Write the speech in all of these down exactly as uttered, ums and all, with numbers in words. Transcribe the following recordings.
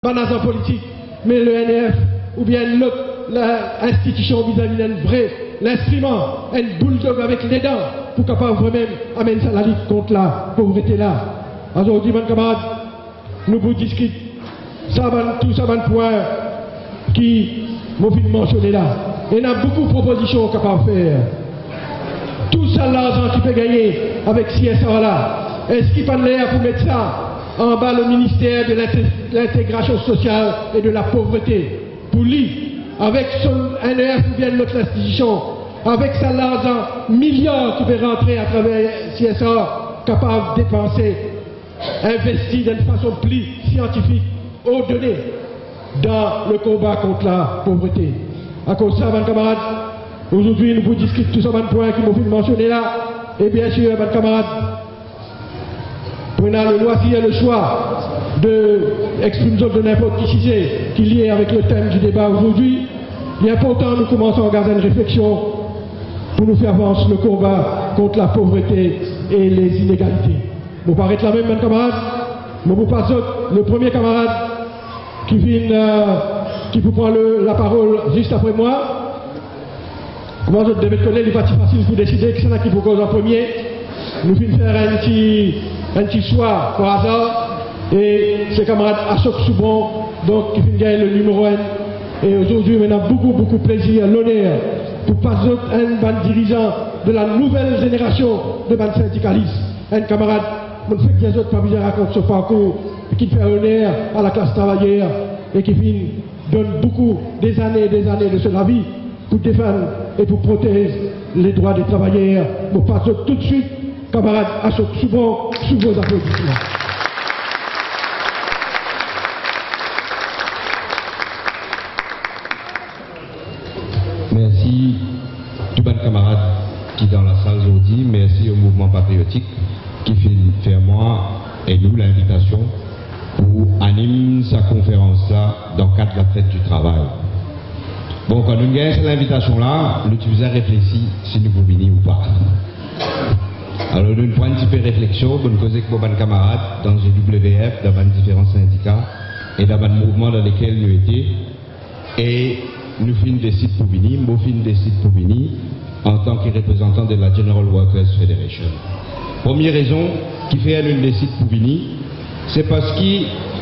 pas l'agent politique, mais le N F, ou bien l'autre l'institution vis-à-vis d'un vrai, l'instrument, un bulldog avec les dents, pour capable vraiment amener ça à la lutte contre la pauvreté là. Aujourd'hui, mes camarades, nous vous discutons tout ça, un point qui m'a fait mentionner là. Il y a beaucoup de propositions capables de faire. Tout ça, l'argent qui peut gagner avec C S R là, est-ce qu'il pas l'air pour mettre ça en bas le ministère de l'intégration sociale et de la pauvreté, pour lui, avec son N F ou bien notre institution, avec ça l'argent, milliards qui peut rentrer à travers C S R, capable de dépenser, investir d'une façon plus scientifique, aux données, dans le combat contre la pauvreté. À cause de ça, mes camarades, aujourd'hui nous vous discutons tout ça, un point qui m'ont fait mentionner là, et bien sûr, mes camarades, on a le loisir, le choix d'exprimer de n'importe qui sujet qui est lié avec le thème du débat aujourd'hui. Il est important que nous commençons à organiser une réflexion pour nous faire avancer le combat contre la pauvreté et les inégalités. Vous paraît la même, mes camarades. Je vous passe le premier camarade qui vient, euh, qui vous prend le, la parole juste après moi. Moi, je devais connaître, il n'est pas si facile pour décider que c'est là qui vous cause en premier. Nous finissons faire un petit. un petit choix par hasard, et ses camarades Ashok Soubon, donc qui vient gagner le numéro un. Et aujourd'hui, on a beaucoup, beaucoup de plaisir, l'honneur, pour passer un ban dirigeant de la nouvelle génération de ban syndicalistes. Un camarade, on fait que les autres familles racontent ce parcours, qui fait honneur à la classe travaillère, et qui donne beaucoup des années et des années de sa vie pour défendre et pour protéger les droits des travailleurs. On passe tout de suite. Camarades Ashok Soubon, sous vos applaudissements. Merci tout bon camarade qui est dans la salle aujourd'hui. Merci au mouvement patriotique qui fait faire moi et nous l'invitation pour animer sa conférence là dans le cadre de la fête du travail. Bon, quand nous gagnons cette invitation là, nous devons réfléchir si nous pouvons venir ou pas. Alors, nous prenons un petit peu de réflexion pour nous causer avec nos camarades dans le W F, dans les différents syndicats et dans les mouvements dans lesquels nous étions. Et nous finissons décider pour venir, nous finissons décider pour venir en tant que représentant de la General Workers Federation. Première raison qui fait nous décider pour venir, c'est parce que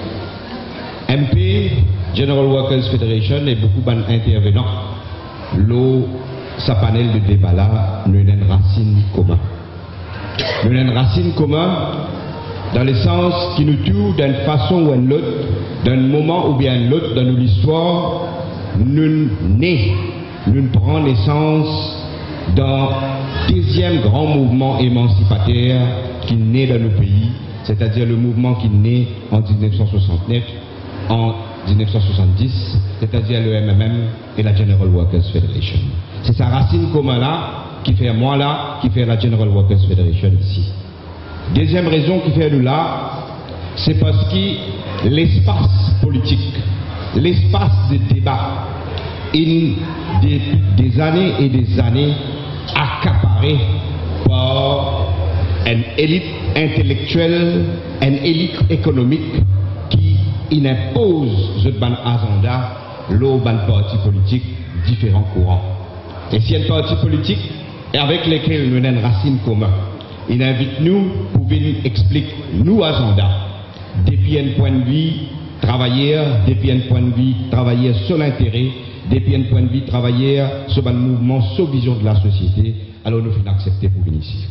M P, General Workers Federation, et beaucoup d'intervenants, l'eau, sa panel de débat là, nous avons une racine commune. Nous avons une racine commune dans le sens qui nous tue d'une façon ou d'une autre, d'un moment ou bien l'autre dans notre histoire, nous nés, nous prenons naissance dans le deuxième grand mouvement émancipateur qui naît dans nos pays, c'est-à-dire le mouvement qui naît en mille neuf cent soixante-neuf, en mille neuf cent soixante-dix, c'est-à-dire le M M M et la General Workers Federation. C'est sa racine commune là qui fait moi là, qui fait la General Workers Federation ici. Deuxième raison qui fait nous là, c'est parce que l'espace politique, l'espace de débat, est des, des années et des années accaparé par une élite intellectuelle, une élite économique qui impose ce ban agenda, l'eau ban parti politique, différents courants. Et si un parti politique avec lesquels nous avons une racine commune, il invite nous pour venir expliquer nous agenda depuis un point de vue travailleur, depuis un point de vue travailleur sur l'intérêt, depuis un point de vue travailleur sur un mouvement, sur vision de la société, alors nous finissons accepter pour venir ici.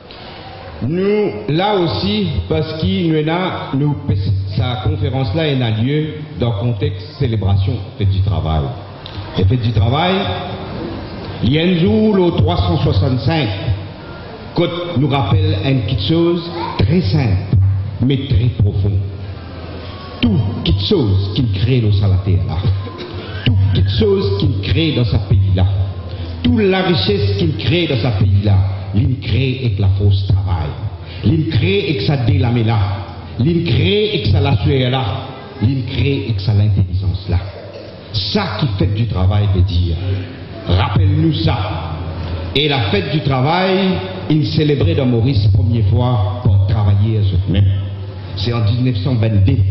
Nous, là aussi, parce que nous, nous, sa conférence là est un lieu dans le contexte célébration fête du travail. Et fête du travail, il y a un jour, le trois cent soixante-cinq, qui nous rappelle une petite chose très simple, mais très profonde. Tout petite chose qui crée dans sa terre là, tout petite chose qui crée dans sa pays là, toute la richesse qu'il crée dans sa pays là, il crée avec la force travail, il crée avec sa délamé là, il crée avec sa la sueur là, il crée avec sa l'intelligence là. Ça qui fait du travail veut dire. Rappelle-nous ça. Et la fête du travail, il célébrait dans Maurice première fois pour travailler à eux-mêmes. C'est en mille neuf cent vingt-deux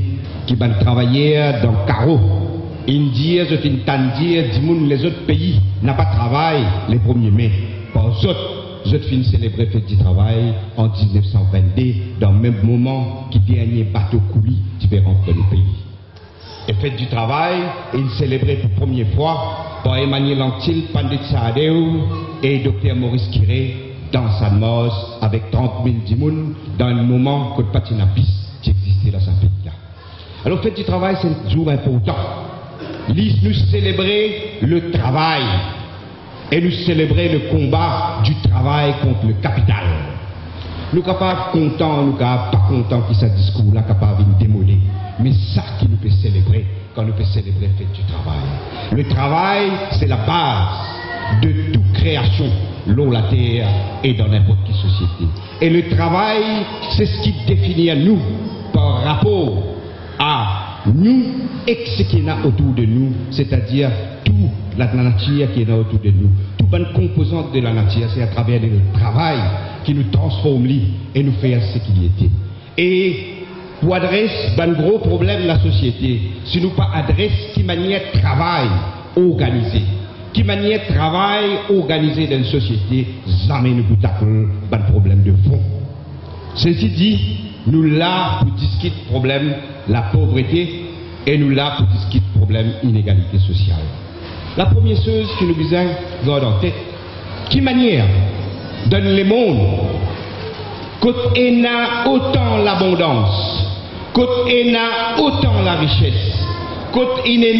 qui va travailler dans le carreau. India, je fin tandir, dimoun les autres pays n'a pas travail les premiers mai. Par autres, je fin célébrer fête du travail en mille neuf cent vingt-deux, dans le même moment que dernier bateau coulis différent de nos pays. Et fête du travail, il célébrait pour la première fois par Emmanuel Anctil, Pandit Sahadeo et Docteur Maurice Kiré dans San Mos avec trente mille dimoun dans le moment que le patinapis existait dans sa fête là. Alors fête du travail, c'est un jour important. Nous célébrer le travail et nous célébrer le combat du travail contre le capital. Nous sommes capables contents, nous sommes pas contents que ce discours-là capable de démolir. Mais ça qui nous peut célébrer quand nous peut célébrer la fête du travail. Le travail, c'est la base de toute création, l'eau, la terre et dans n'importe quelle société. Et le travail, c'est ce qui définit nous par rapport à nous et ce qui est autour de nous, c'est-à-dire toute la nature qui est autour de nous. Toute bonne composante de la nature, c'est à travers le travail qui nous transforme et nous fait ce qu'il était. Et pour adresser un gros problème de la société, si nous pas adresse qui manière de travail organisé, qui manière de travail organisé dans une société, jamais nous pouvons taper un problème de fond. Ceci dit, nous là pour discuter le problème de la pauvreté et nous là pour discuter le problème de l'inégalité sociale. La première chose que nous besoin de garder en tête, qui manière dans le monde, quand il y a autant l'abondance, quand il y a autant la richesse, quand il y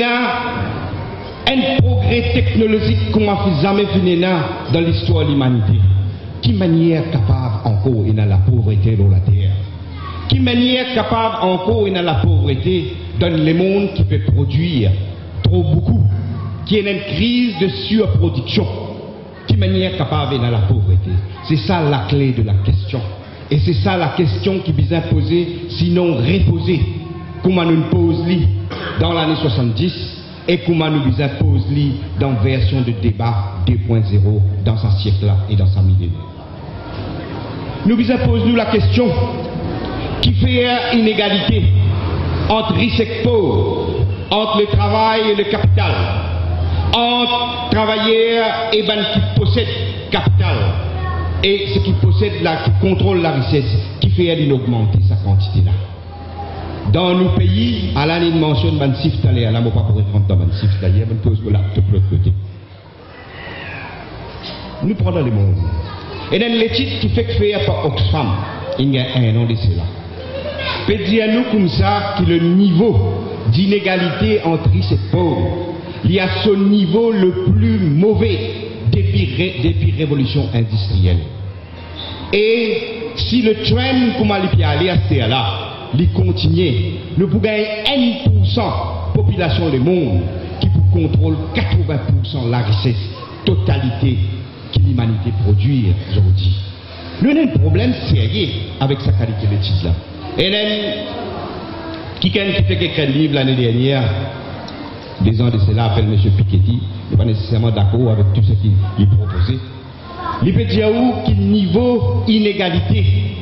a un progrès technologique qu'on a jamais fini dans l'histoire de l'humanité, qui manière capable encore il y a la pauvreté dans la terre? Qui manière capable encore il y a la pauvreté dans le monde qui peut produire trop beaucoup, qui est une crise de surproduction? Qui manière capable il y a la pauvreté? C'est ça la clé de la question. Et c'est ça la question qui vient poser, sinon reposer, comment nous pose dans l'année soixante-dix et comment nous pose dans la version de débat deux point zéro dans ce siècle-là et dans sa millénaire. Nous posons la question qui fait inégalité entre riches et pauvres, entre le travail et le capital, entre travailleurs et ben qui possèdent capital et ce qui possède là, qui contrôle la richesse, qui fait elle augmenter sa quantité là. Dans nos pays, à l'année de mention de Mansif Talé, à la mot pas pour rentrer dans Mansif Talé, on pose là de l'autre côté. Nous prenons le monde. Et dans l'étude qui fait que faire par Oxfam, il y a un an de cela. Peut dire nous comme ça que le niveau d'inégalité entre riches et pauvres, il y a son niveau le plus mauvais depuis, depuis révolution industrielle. Et si le trend comme il peut aller à ce là, il continue, nous pouvons gagner un pour cent de la population du monde qui contrôle quatre-vingts pour cent de la richesse totalité que l'humanité produit aujourd'hui. Nous avons un problème sérieux avec sa qualité d'étude là. Et là, qui a fait un livre l'année dernière, des ans de cela, appelle M. Piketty, il n'est pas nécessairement d'accord avec tout ce qu'il proposait. Il peut dire où qu'il niveau inégalité,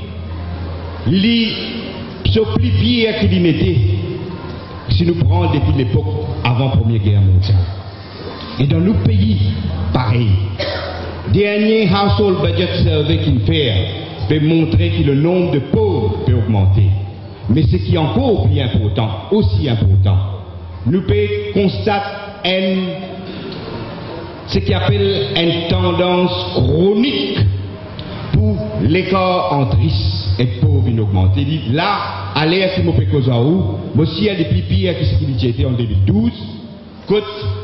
il se plie pire qu'il y mettait, si nous prenons depuis l'époque avant la Première Guerre mondiale. Et dans nos pays, pareil. Dernier Household Budget Survey qu'il fait peut montrer que le nombre de pauvres peut augmenter. Mais ce qui est encore plus important, aussi important, nous pouvons constater ce qu'on appelle une tendance chronique pour l'écart entre riches et pauvres augmenter. Là, à l'ère qui m'a fait cause à où, moi aussi, il y a des plus pires que ce qui était en deux mille douze, que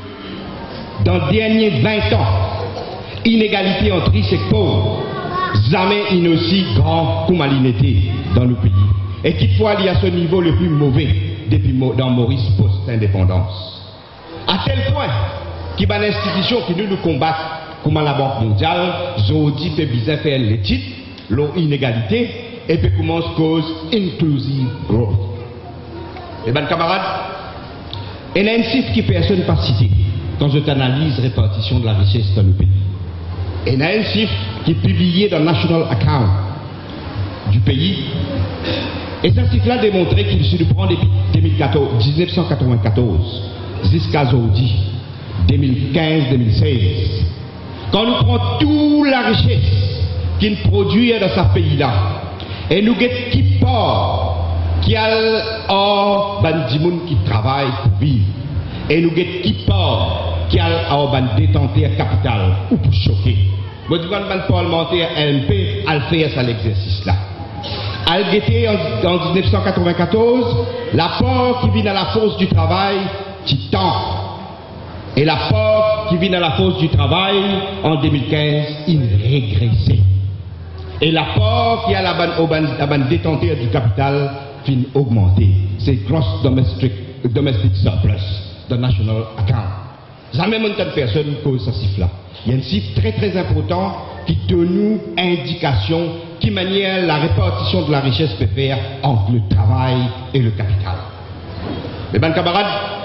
dans les derniers vingt ans, inégalité entre riches et pauvres, jamais il n'est aussi grand comme il était dans nos pays. Et toutefois, il y a ce niveau le plus mauvais depuis dans Maurice post-indépendance. À tel point qu'il y a une institution qui nous nous combat, comme la Banque mondiale, aujourd'hui fait bien faire l'étude, l'inégalité, et puis commence cause inclusive growth. Eh bien, camarades, il y a un chiffre que personne n'a pas cité quand je t'analyse la répartition de la richesse dans le pays. Et il y a un chiffre qui est publié dans le National Account du pays, Et ça, c'est là démontré qu'il se prend depuis mille neuf cent quatre-vingt-quatorze jusqu'à aujourd'hui, deux mille quinze deux mille seize. Quand nous prenons toute la richesse qu'il produit dans ce pays-là, et nous guettons qui part, qui a or ban dimoun qui travaille pour vivre, et nous guettons qui part, qui a or ban détenteur capital ou pour choquer. Moi, je dis ban parlementaire L M P, à faire ça l'exercice là. Al guetté en, en mille neuf cent quatre-vingt-quatorze, l'apport qui vient à la force du travail, titan. Et l'apport qui vient à la force du travail, en deux mille quinze, il régressait. Et l'apport qui a la ban, au ban, la ban détenteur du capital, fin augmenter. C'est gross domestic, domestic surplus, the national account. Jamais une telle personne cause ce chiffre là. Il y a un chiffre très très important qui donne nous indication qui manière la répartition de la richesse peut faire entre le travail et le capital. Mes bons camarades,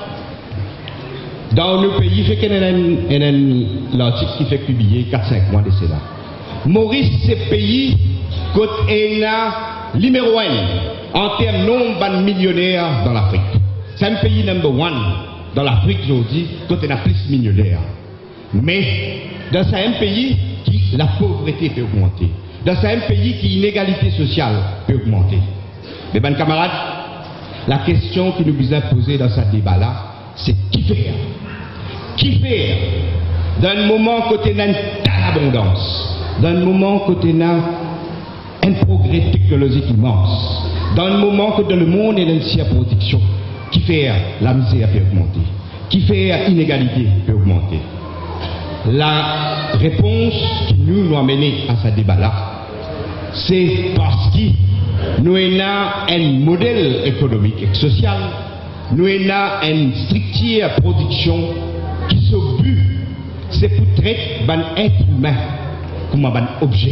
dans nos pays, il y a un article qui fait publier quatre cinq mois de cela. Maurice, c'est pays côté est numéro un en termes de nombre de millionnaires dans l'Afrique. C'est un pays number one dans l'Afrique aujourd'hui, côté a plus de millionnaires. Mais dans un pays qui la pauvreté peut augmenter. Dans un pays qui l'inégalité sociale peut augmenter. Mes bons camarades, la question qui nous besoin poser dans ce débat-là, c'est qui faire? Qui faire dans un moment côté n'a une abondance, dans un moment côté n'a un progrès technologique immense, dans un moment que dans le monde est dans une production, qui fait la misère peut augmenter, qui fait l'inégalité peut augmenter. La réponse qui nous nous a mené à ce débat-là, c'est parce que nous avons un modèle économique et social, nous avons une structure de production qui se but, c'est pour traiter un être humain comme un objet.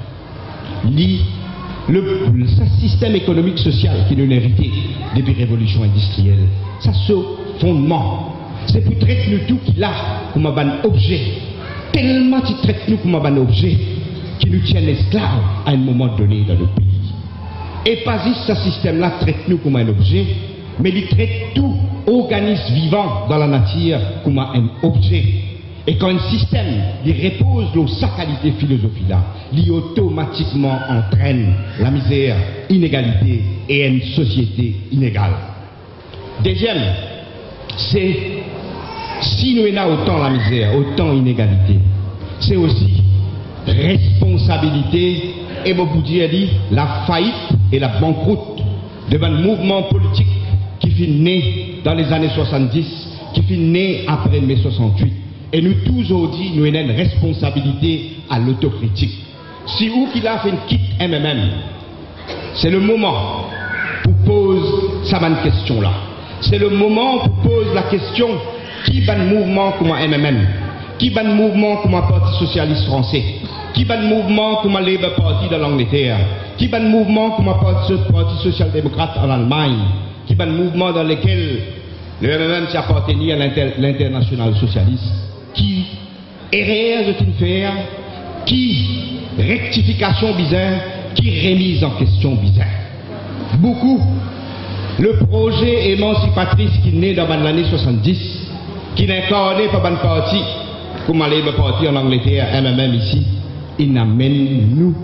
Le, le système économique social qui nous a hérité depuis la révolution industrielle, ça c'est fondement. C'est pour traiter nous tout qui là comme un objet. Tellement tu traites nous comme un objet qui nous tient esclaves à un moment donné dans le pays. Et pas juste ce système-là traite nous comme un objet, mais il traite tout organisme vivant dans la nature comme un objet. Et quand un système il repose sur sa qualité philosophie-là, il automatiquement entraîne la misère, l'inégalité et une société inégale. Deuxième, c'est si nous avons autant la misère, autant l'inégalité, c'est aussi responsabilité et mon dire dit la faillite et la banqueroute devant un mouvement politique qui fut né dans les années soixante-dix, qui fut né après mai soixante-huit. Et nous tous aujourd'hui, nous avons une responsabilité à l'autocritique. Si vous qui l'a fait une quitte M M M, c'est le moment pour poser sa bonne question là. C'est le moment pour poser la question qui va le mouvement comme un M M M, qui va le mouvement comme un parti socialiste français, qui va le mouvement comme un Labour Party dans l'Angleterre, qui va le mouvement comme un parti, parti social-démocrate en Allemagne, qui va le mouvement dans lequel le M M M s'est appartenu à l'international socialiste, qui erreur de tout faire, qui rectification bizarre, qui remise en question bizarre. Beaucoup, le projet émancipatrice qui naît dans l'année soixante-dix, qui n'est incarné par un parti, comme le Labour Party en Angleterre, M M M ici, il n'amène nous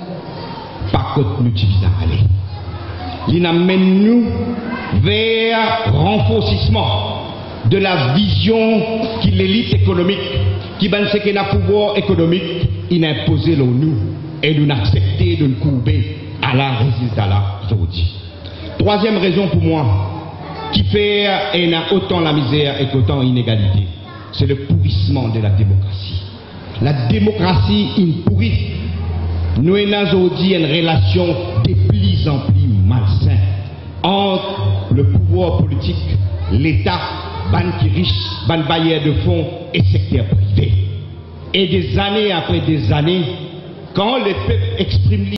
pas côté nous à aller. Il n'amène nous vers renforcement de la vision qui l'élite économique, qui ben ce qu'il a pouvoir économique, il a imposé l'on nous et nous accepté de nous courber à la résultat là aujourd'hui. Troisième raison pour moi, qui fait et a autant la misère et qu'autant l'inégalité, c'est le pourrissement de la démocratie. La démocratie, il pourrit. Nous avons aujourd'hui une relation de plus en plus malsaine entre le pouvoir politique, l'État, ban qui riche, ban bailleur de fonds et secteur privé. Et des années après des années, quand le peuple exprime